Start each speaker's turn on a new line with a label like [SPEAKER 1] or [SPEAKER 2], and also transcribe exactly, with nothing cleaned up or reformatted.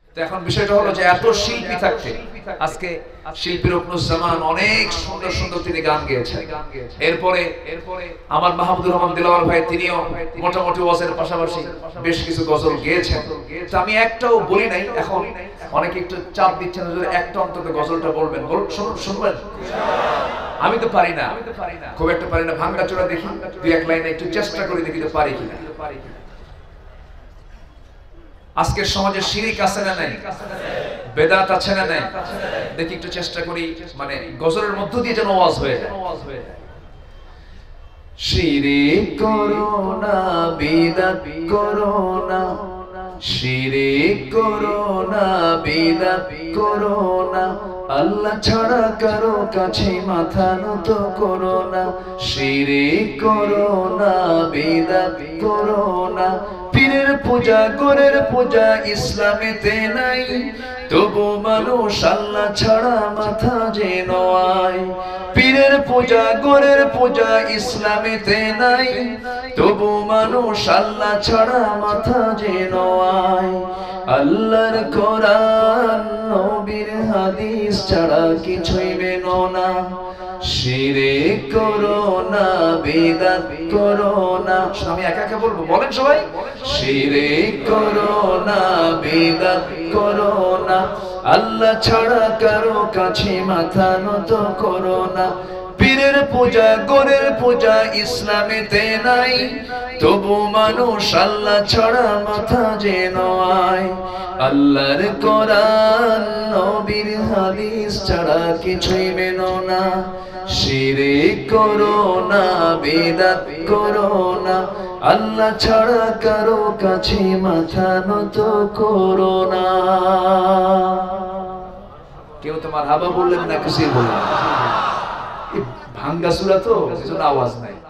[SPEAKER 1] তো এখন বিষয়টা হলো যে এত শিল্পী থাকতে আজকে শিল্পী রুকনুজ্জামান অনেক সুন্দর সুন্দর তিনি গান গেয়েছেন। এরপরে এরপরে আমার মাহমুদুর রহমান দিলওয়ার ভাই তিনিও মোটামুটি ওয়াজের পাশাপাশি বেশ কিছু গজল গেয়েছেন। তো আমি একটাও বলি নাই, এখন অনেকে একটু চাপ দিচ্ছেন যে একটা অন্তত গজলটা বলবেন, বলুন শুনুন, শুনবেন? আমি তো পারি না, খুব একটা পারি না, ভাঙ্গা চোরা দেখি দুই এক লাইনে একটু চেষ্টা করে দেখি তো পারি কিনা। আজকের সমাজে শিরিক আছে না নাই, বেদাত আছে না নাই, দেখি একটু চেষ্টা করি মানে গজলের মধ্য দিয়ে যেন ওয়াজ হয়ে যায়। শিরিক করো না, বিদআত করো না, শিরিক করো না, বিদআত করো না, আল্লাহ ছাড়া কারো কাছে মাথা নত করো না। শিরিক করো না, বিদআত করো না, পীরের পূজা গোরের পূজা ইসলামেতে নাই, তবু মানুষ আল্লাহ ছাড়া মাথা যে নোয়ায়। পীরের পূজা গোরের পূজা ইসলামেতে নাই, তবু মানুষ আল্লাহ ছাড়া মাথা যে নোয়ায়। আল্লাহর কোরআন নবীর হাদিস ছাড়া কিছুই মেনো না। শিরিক করো না, বিদআত করো না, আমি একা একা বলবো, বলেন সবাই। শিরিক করো না, বিদআত করো না, আল্লাহ ছাড়া কারো কাছে মাথা নত করো না। পীরের পূজা গোরের পূজা ইসলামেতে নাই, তবু মানুষ আল্লাহ ছাড়া মাথা যে নোয়ায়। আল্লাহর কোরআন নবীর হাদিস ছাড়া কিছুই মেনো না। শিরিক করো না, বিদআত করো না, আল্লাহ ছাড়া কারো কাছে মাথা নত করো না। কেউ তোমার হাবা বললেন না, কিছু বললেন, ভাঙ্গা সূরা তো এজন্য আওয়াজ নাই।